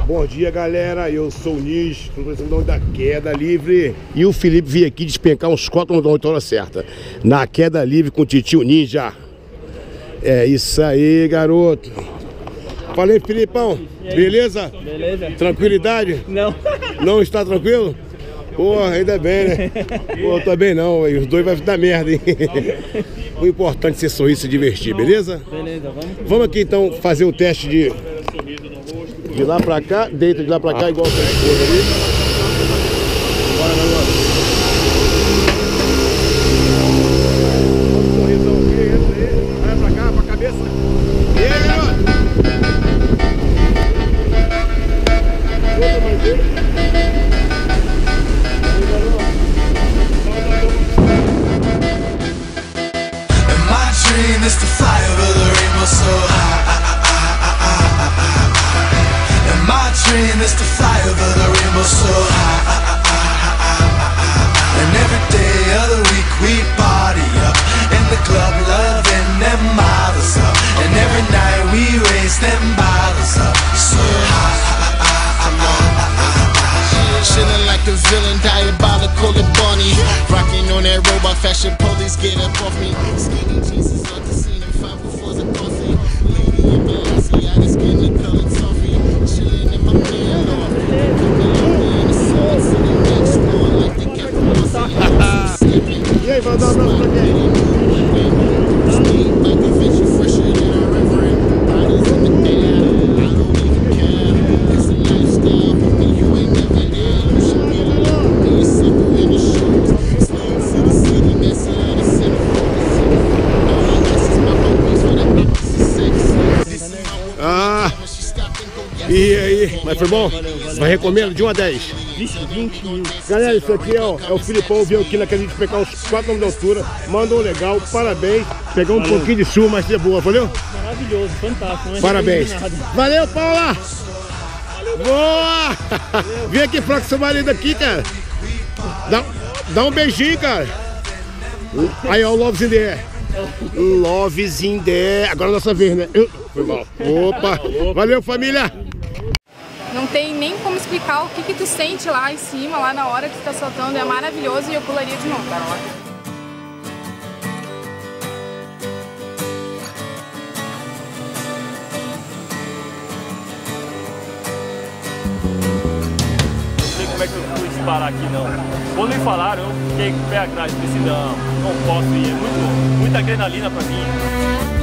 Bom dia, galera, eu sou o Nis, estou da queda livre. E o Felipe veio aqui despencar uns 4 da hora certa. Na queda livre com o Titio Ninja. É isso aí, garoto. Falei, Filipão, beleza? Beleza. Tranquilidade? Não. Não está tranquilo? Pô, ainda bem, né? Pô, também não, os dois vai dar merda, hein? O importante é ser sorrir e se divertir, beleza? Beleza, vamos aqui então fazer o teste de lá pra cá, deita de lá pra cá, igual a sua esposa ali. Bora, garoto. Sorrisão aqui, entra aí. Vai pra cá, pra cabeça. E aí, garoto? Outra mais vez. My dream is to fly over the rainbow so high. My dream is to fly over the rainbow so high. And every day of the week we party up in the club, loving them models up. And every night we raise them bottles up so high. Chilling like a villain, diabolical and bunny. Rocking on that robot fashion, police get up off me. Skinny jeans is not the scene, and 504's a coffee. Lady in Balenciaga, skinny colored toffee. Chilling in my man off. E aí, vai dar um abraço pra quem? E aí, mas foi bom? Mas recomendo de 1 a 10. 20 mil. Galera, isso aqui é o Filipão, veio aqui naquela de pegar uns 4 de altura, mandou legal, parabéns. Pegou um pouquinho de chuva, mas é boa, valeu? Maravilhoso, fantástico. Não Parabéns. Valeu, Paula! Boa! Vem aqui falar com seu marido aqui, cara. Dá um beijinho, cara. Aí, ó, o Love's in the air. Love's in the air. Agora é a nossa vez, né? Foi mal. Opa! Valeu, família! Não tem nem como explicar o que tu sente lá em cima, lá na hora que tu tá soltando. É maravilhoso e eu pularia de novo. Não sei como é que eu fui disparar aqui, não. Quando me falaram, eu fiquei com o pé atrás. Pensei, não posso ir. É muita adrenalina pra mim.